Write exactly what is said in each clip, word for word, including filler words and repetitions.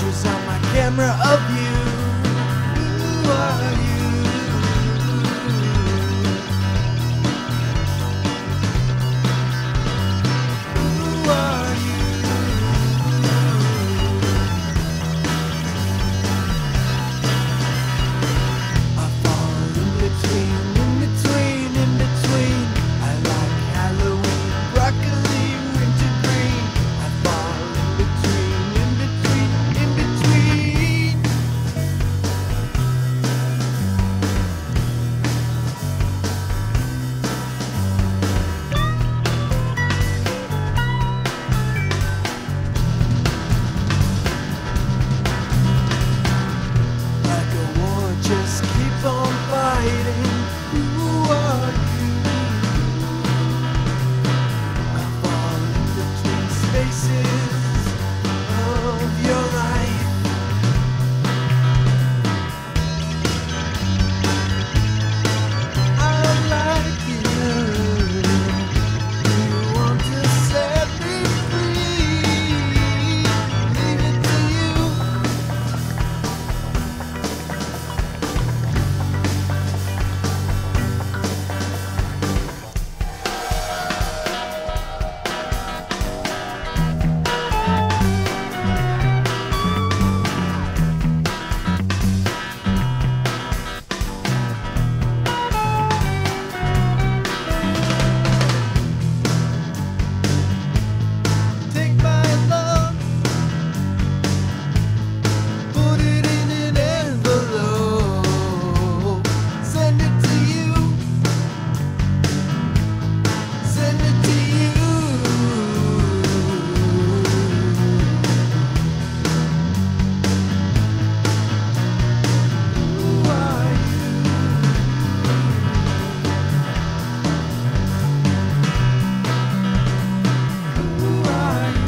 pictures on my camera of you. Who are you? Who are you? I fall in between, in between, in between. I like Halloween, broccoli, wintergreen. I fall in between, in between, in between. Like a war, just keep on fighting. Who are you? I fall in between spaces of your life. I like you. You want to set me free. Leave it to you. Take my love, put it in an envelope, send it to you, send it to you. Who are you? Who are you?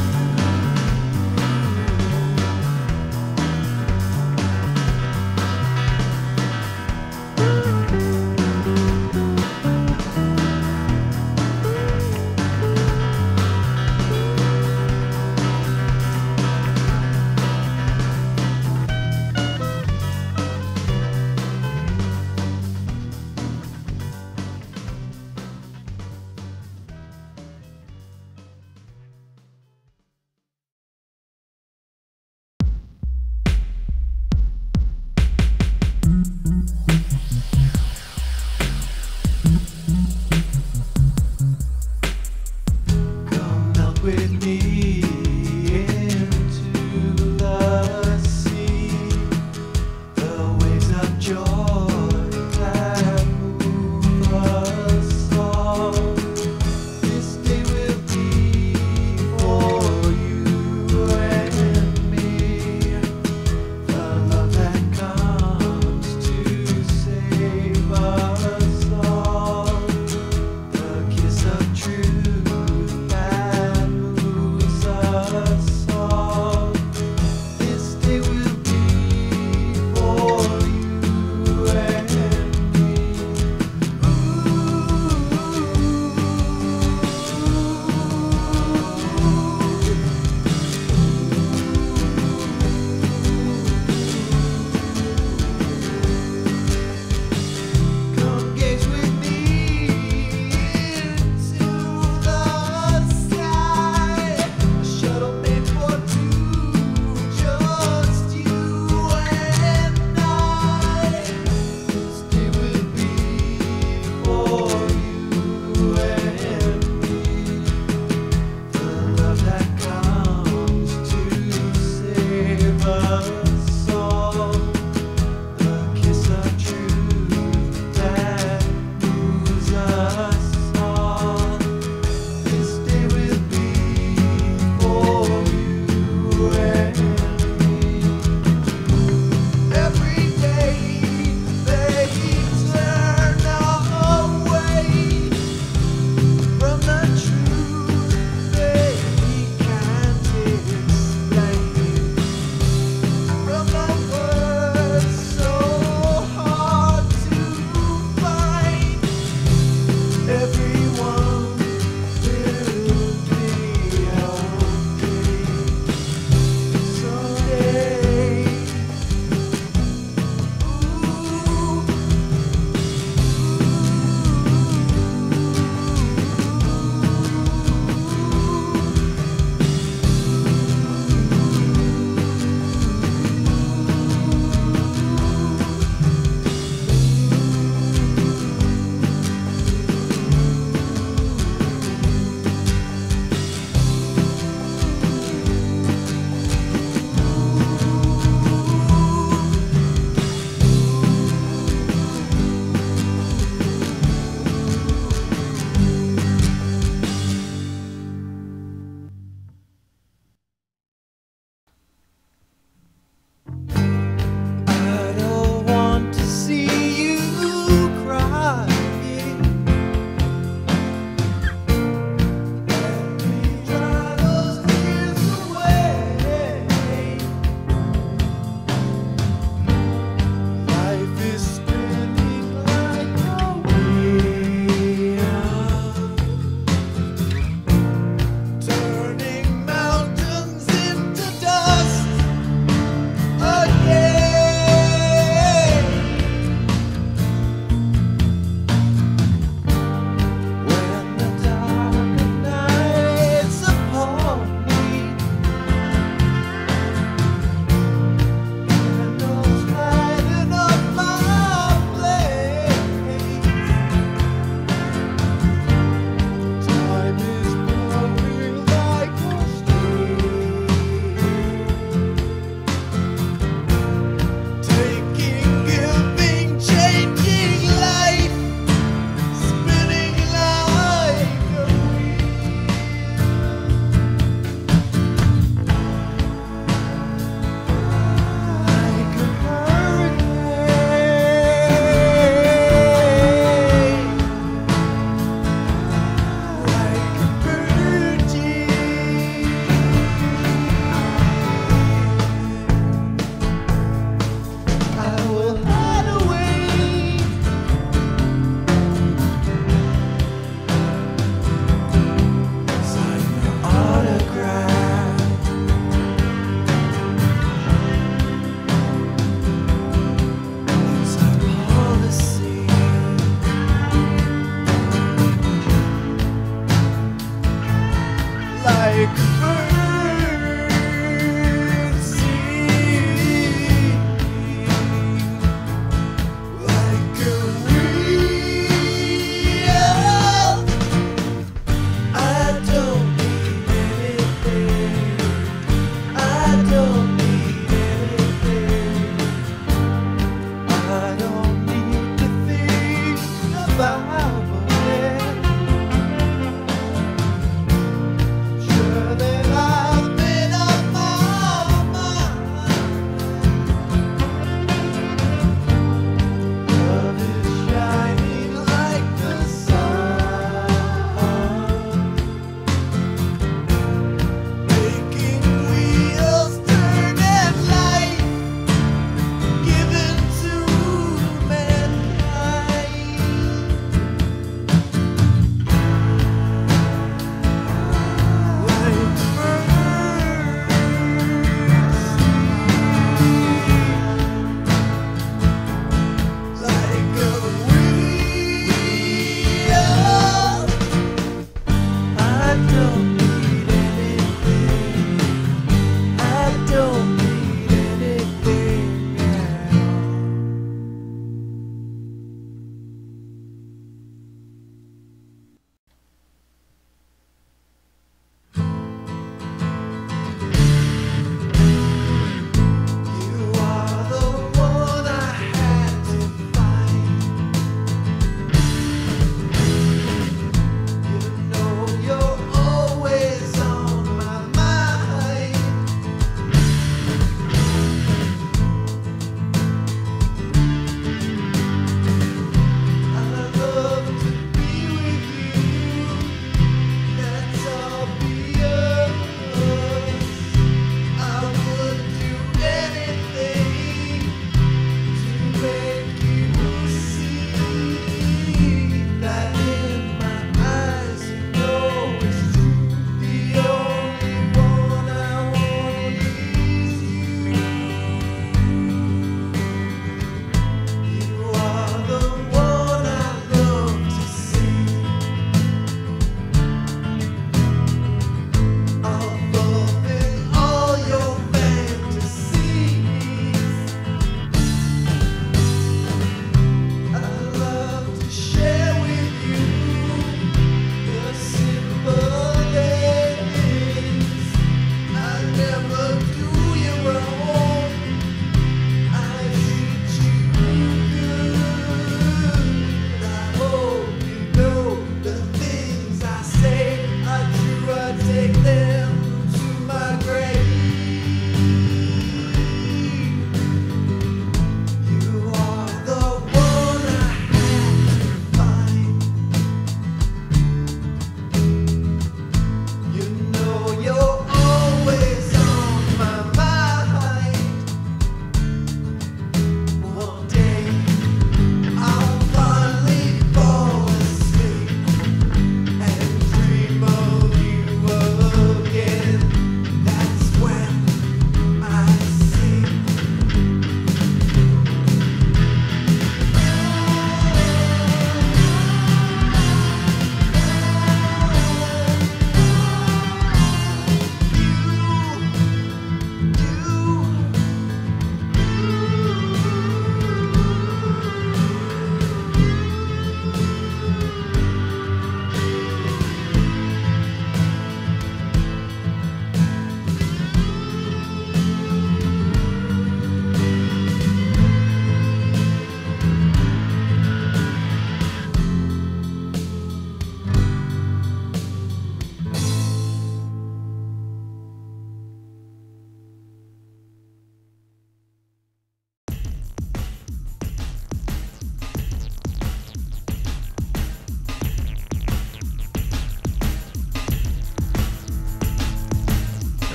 Come melt with me into the sea. The waves of joy that move us all. This day will be for you and me. The love that comes to save us all. The kiss of truth that moves us all. This day will be for you and me. Come gaze with me into the sky. A shuttle made for two, just you and I. This day will be for you and me. The love that comes to save us all. The kiss of truth that moves us all. This day will be for you and me. Every day they turn away from the truth they can't explain.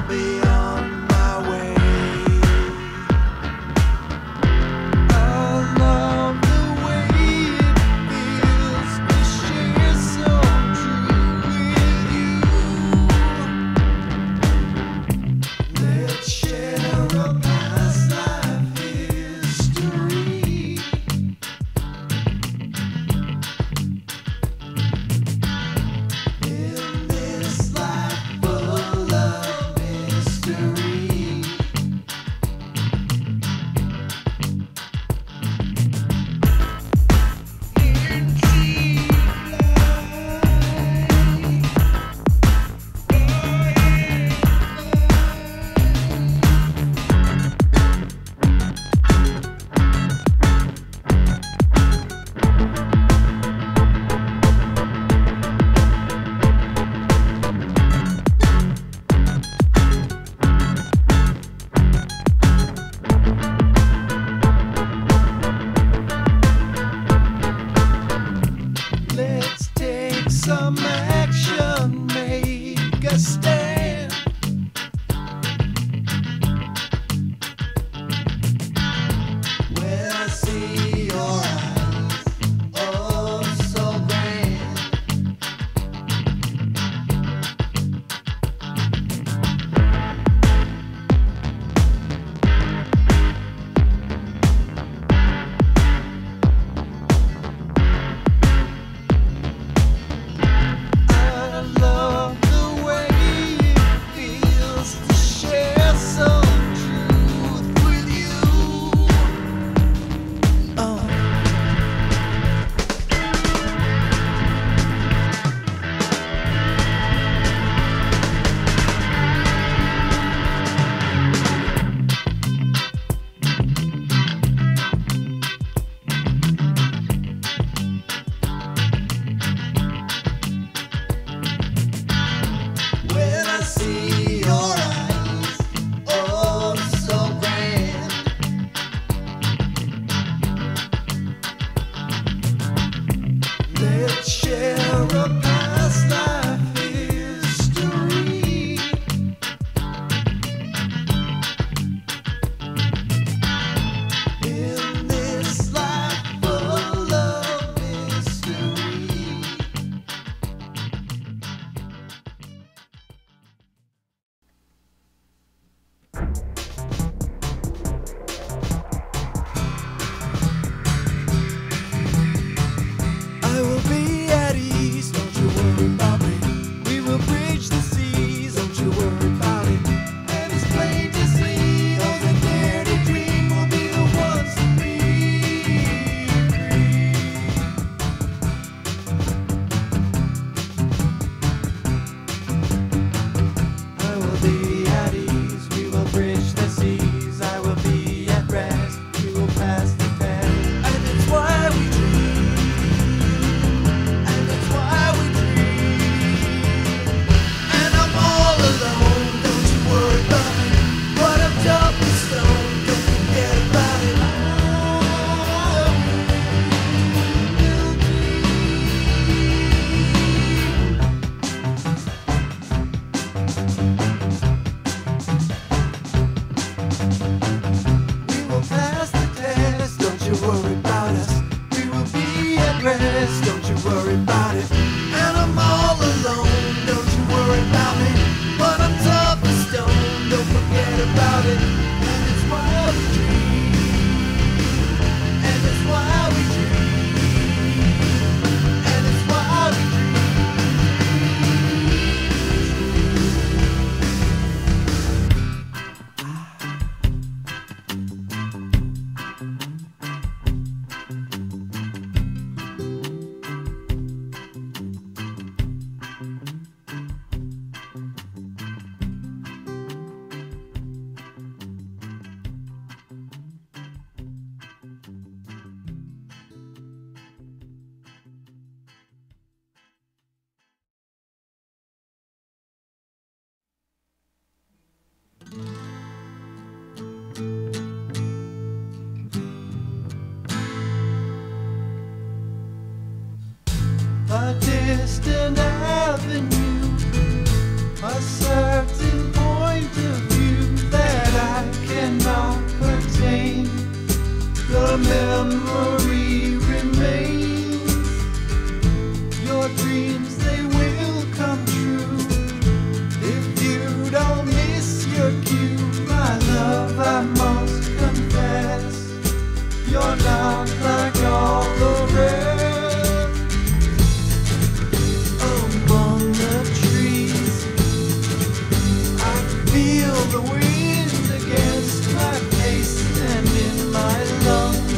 be on my way. I love the way it feels to share so true with you. Let's share a past life history. In this life full of mystery. feel the wind against my face and in my lungs.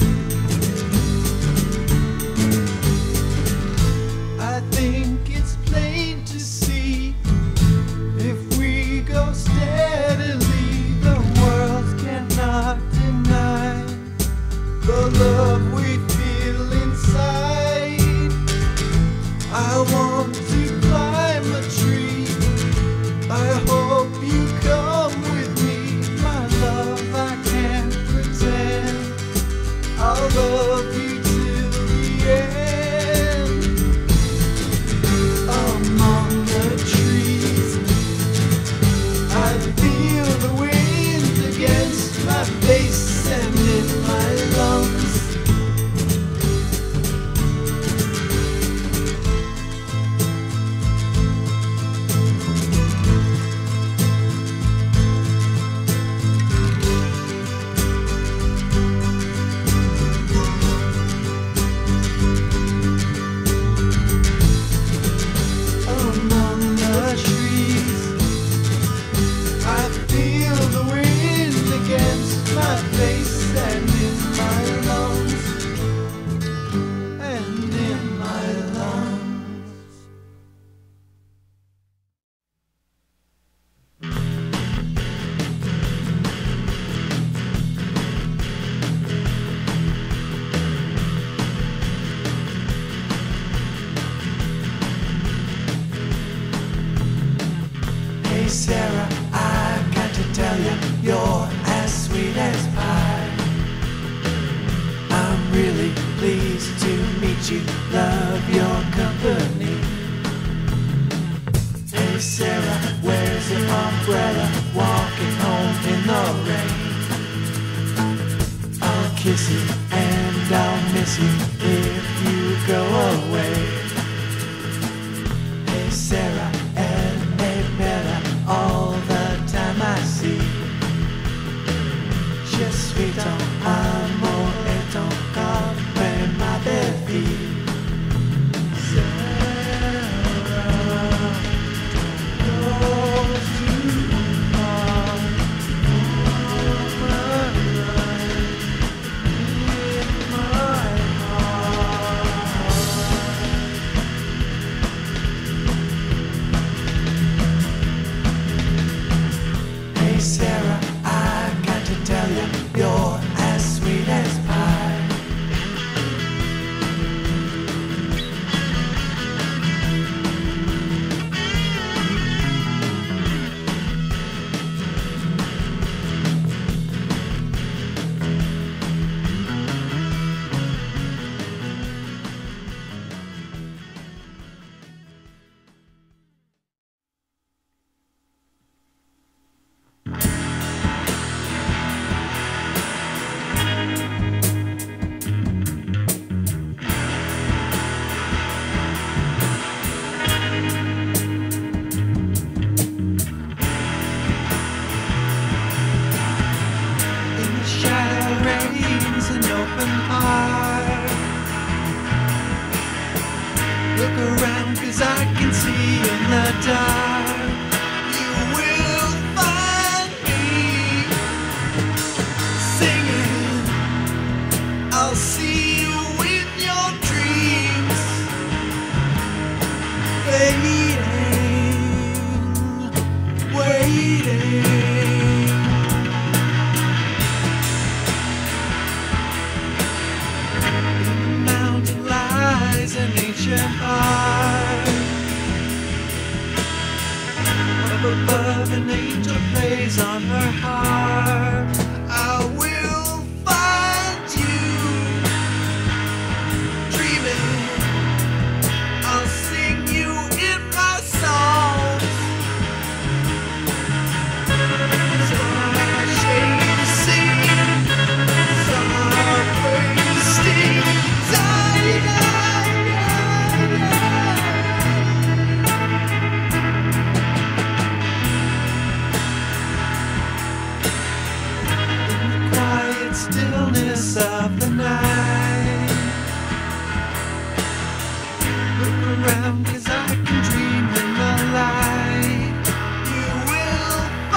I think it's plain to see, if we go steadily, the world cannot deny the love we feel inside. I want to climb a tree, I hope you come with me, my love. I can't pretend I'll love you till the end. Among the trees, I feel the wind against my face and in my lungs. Among the trees, I feel the wind against my face and in my lungs, and in my lungs. Hey Sarah, I got to tell you, you're as sweet as pie. I'm really pleased to meet you, love your company. Hey Sarah, where's your umbrella? Walking home in the rain. I'll kiss you and I'll miss you if you go away. Hey Sarah, elle est belle all the time I see. Je suis ton amour et ton corps est ma belle fille. Sarah, goes too far over right in my heart. Hey Sarah, I got to tell you, you're as sweet as pie. In the shadow reigns an open heart. Look around, 'cause I can see in the dark. You will find me singing. I'll see you in your dreams, waiting, waiting. In the mountain lies an ancient heart. Up above, an angel plays on her harp. I will find you dreaming. I'll sing you in my songs. Some are shady to see, some are wasting time. Stillness of the night. Look around, 'cause I can dream in the light. You will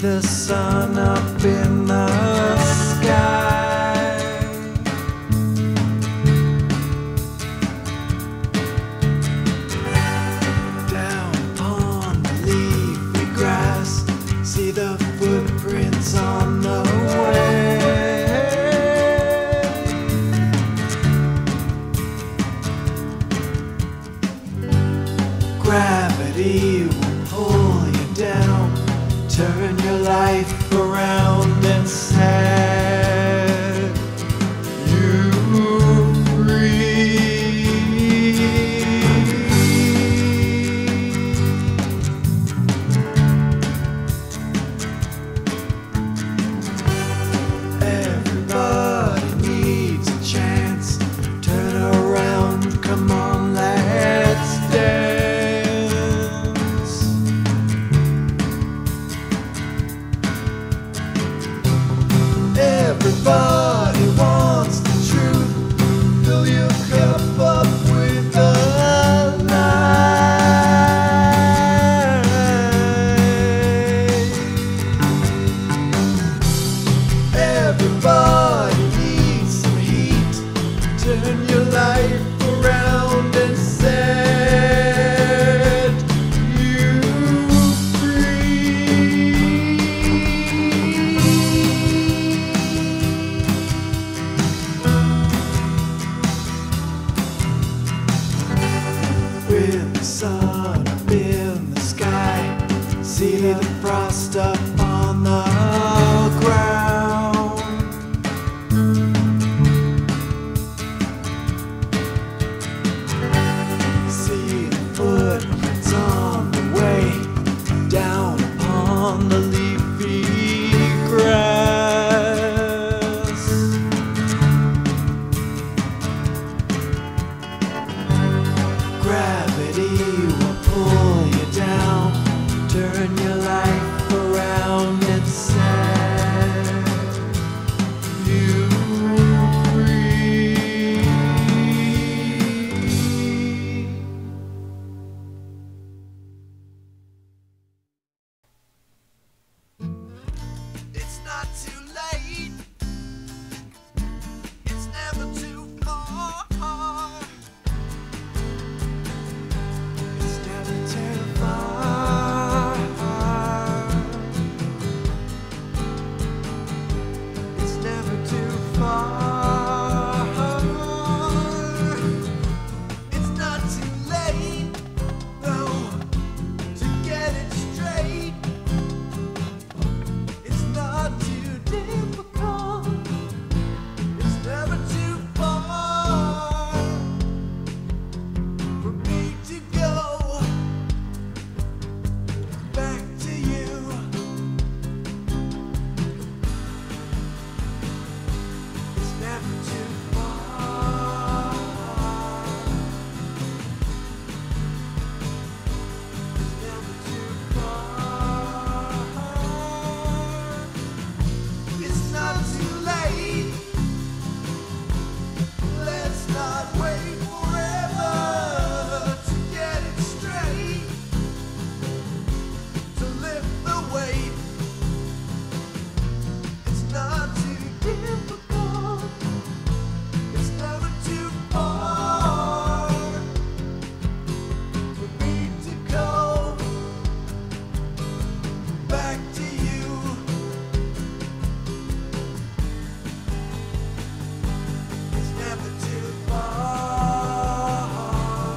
the sun up in the sky. Down upon the leafy grass, see the footprints on the way. Gravity will pull you down, turn your life around and set you free. Everybody needs a chance, turn around, come on, let's dance. Everybody wants the truth. Fill your cup up with the light. Everybody needs some heat. Turn your life around and set you free. With the sun up in the sky, see the frost up on the ground. See the footprints on the way, down upon the leafy grass. Gravity will pull you down, turn your life around and set you free. It's not too late. It's never too far. It's never too far. It's never too far. It's not too late, no, to get it straight. It's not too difficult. It's never too far for me to go back to you. It's never too far. It's never too far. It's not too late. Let's not wait forever to get it straight, to lift the weight. It's not too difficult. It's never too far for me to go back to you. It's never too far.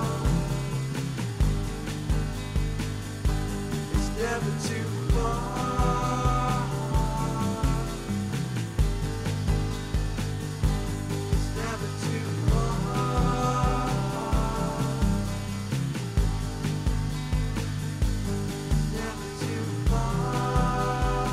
It's never too far. It's never too far. It's never too far.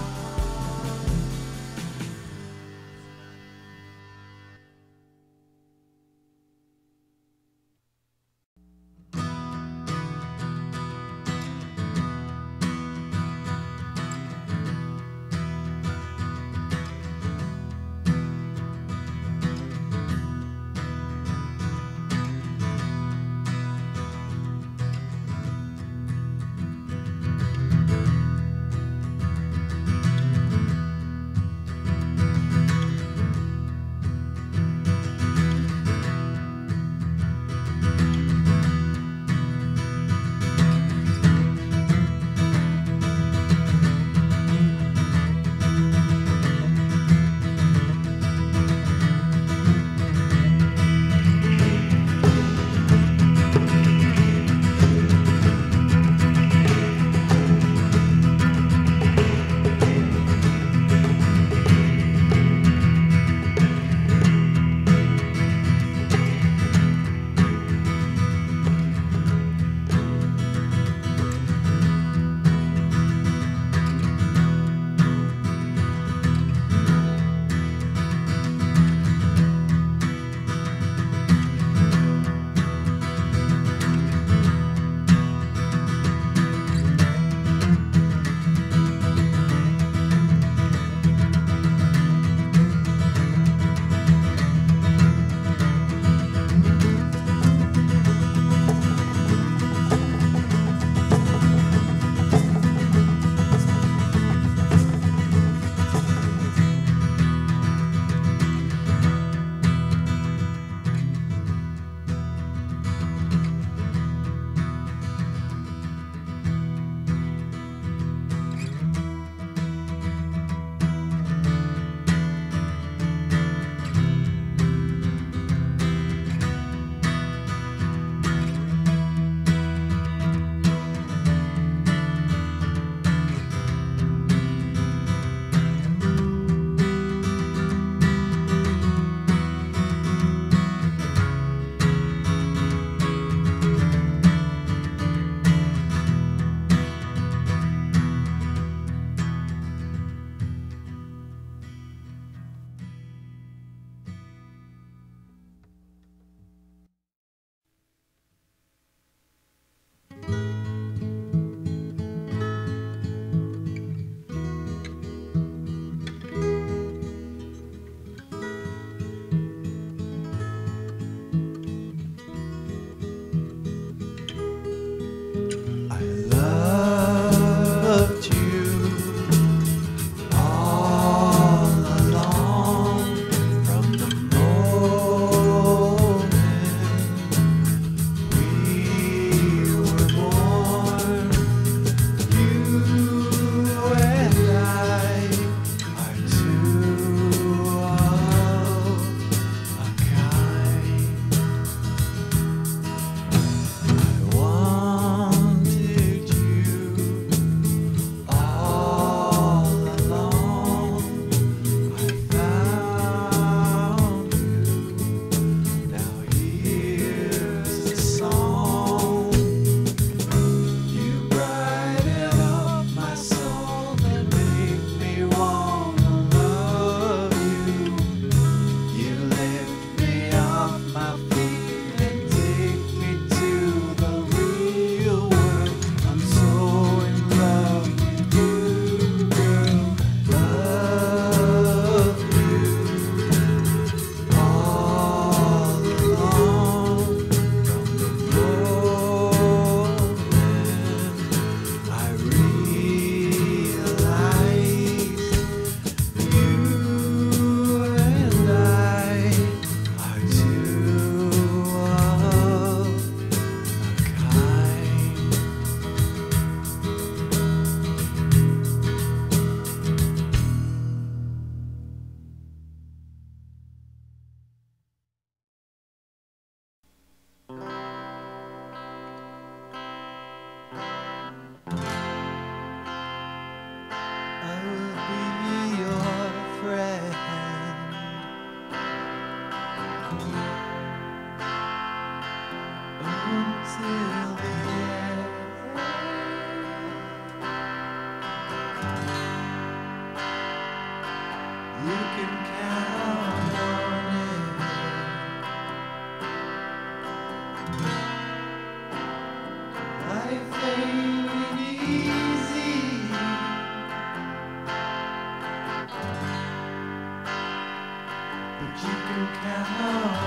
count.